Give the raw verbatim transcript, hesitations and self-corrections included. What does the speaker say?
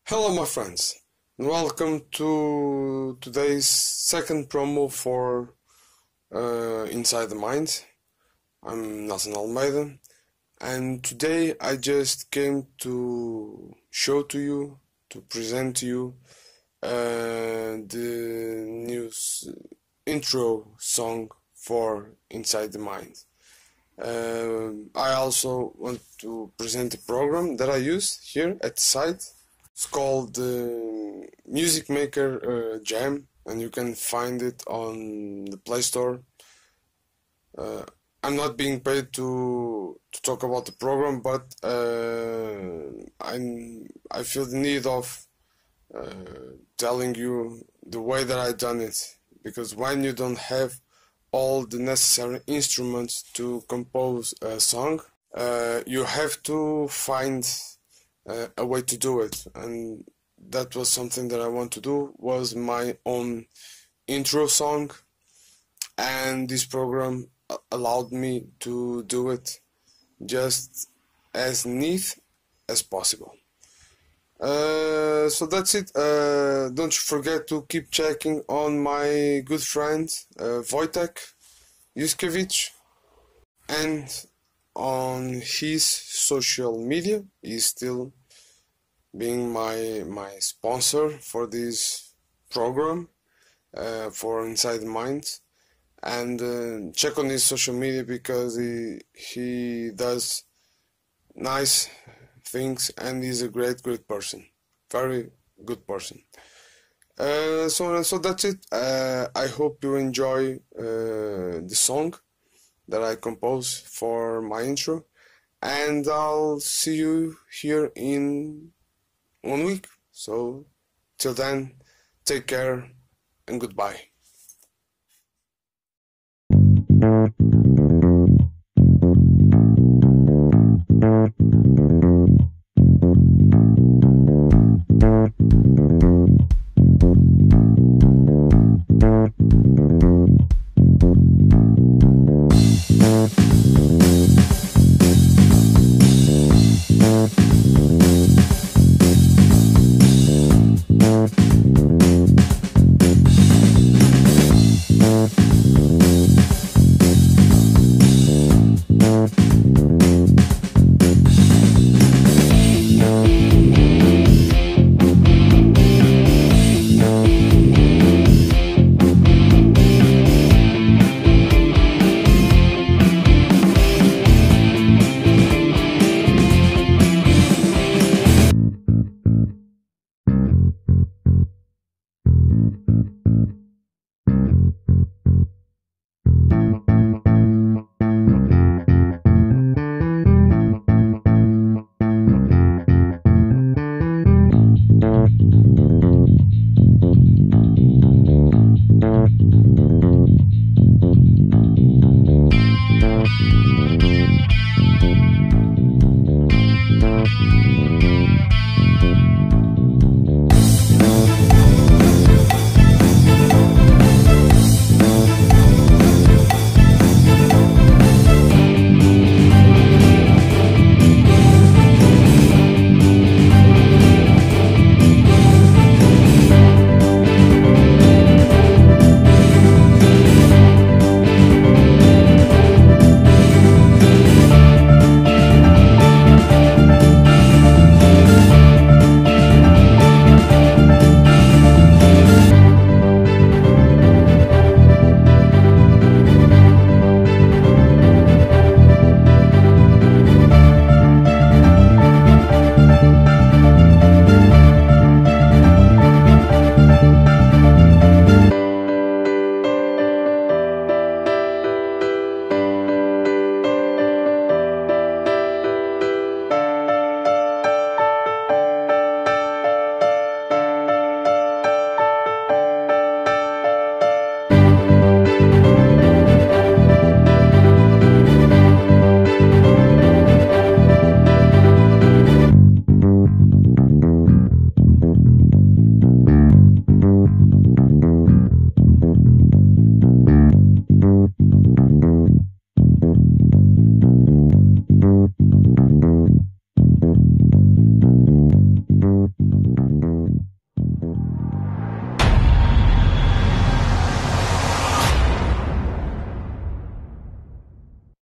Hello my friends, and welcome to today's second promo for uh, Inside the Mind. I'm Nelson Almeida, and today I just came to show to you, to present to you uh, the new intro song for Inside the Mind. Uh, I also want to present a program that I use here at the site. It's called the uh, Music Maker uh, Jam, and you can find it on the Play Store. Uh, I'm not being paid to to talk about the program, but uh, I I feel the need of uh, telling you the way that I done it, because when you don't have all the necessary instruments to compose a song, uh, you have to find Uh, a way to do it, and that was something that I want to do, was my own intro song, and this program allowed me to do it just as neat as possible. Uh, so that's it. Uh, don't forget to keep checking on my good friend uh, Wojtek Juskevich, and on his social media. He's still being my my sponsor for this program uh, for Inside the Mind, and uh, check on his social media because he he does nice things and he's a great great person, very good person. Uh, so so that's it. Uh, I hope you enjoy uh, the song that I compose for my intro, and I'll see you here in one week. So till then, take care and goodbye.